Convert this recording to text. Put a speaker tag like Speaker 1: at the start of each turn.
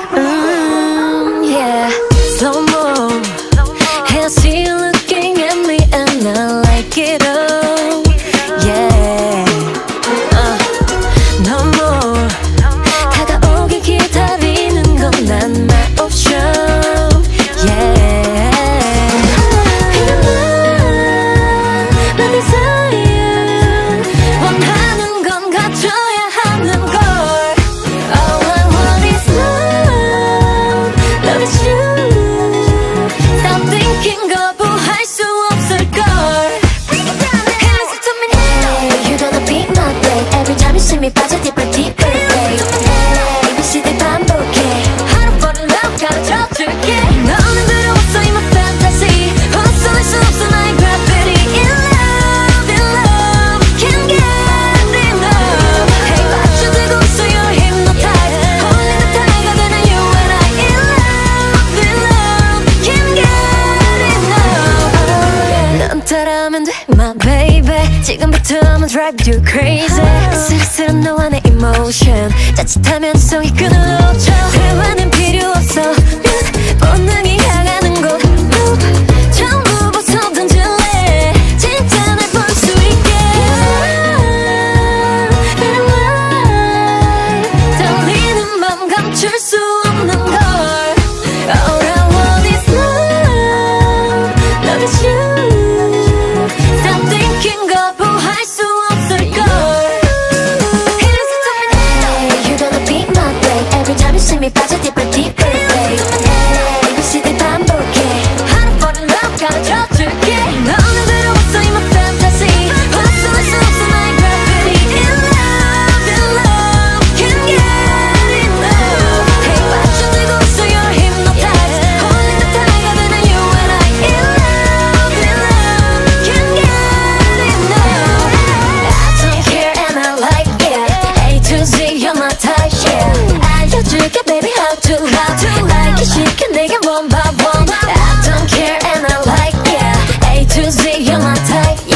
Speaker 1: Yeah. Slow mo. I see you looking at me and I like it all. Yeah. No more. 다가오길 기다리는 건 난 my option. Yeah. 내 desire. 원하는 건 가져야 하는 걸. All I want is love. Love is you. Stop thinking 거부할 수 없을걸. Listen to me now. You gonna be my babe. Every time you see me 빠져 deeper deeper babe. ABCD 반복해. 하루 버린 love 가르쳐줄게. 너는 들어왔어 in my fantasy. 벗어날 수 없어 나의 gravity. In love can't get enough. Hey 맞춰들고 있어 you're hypnotized. 홀리는 다가가 난 you and I. In love can't get enough. 넌 따라하면 돼 my baby. 지금부터 I'ma drive you crazy. 쓸쓸한 너와 내 emotion. 자칫하면 성이 끈을 놓쳐. 대화는 필요 없어. 본능이 향하는 곳. Loop 전부 벗어 던질래. 진짜 날 볼 수 있게. Better life. 떨리는 맘 감출 수 없는 걸. All I want is love. Love is you. Stop thinking 거부할 수 없을걸. Listen to me now. You're gonna be my babe. Every time you see me 빠져 deeper deeper babe. ABCD 반복해. 하루 버린 love 가르쳐줄게. 너는 들어왔어 in my fantasy. 벗어날 수 없어 나의 gravity. In love can't get enough. Hey 맞춰들고 있어 you're hypnotized. 홀리는 다가가 난 you and I. In love can't get enough. I don't care and I like it. A to Z you're my type yeah. 알려줄게 baby how to like it. 시켜 내게 one by one. I don't care and I like it. A to Z you're my type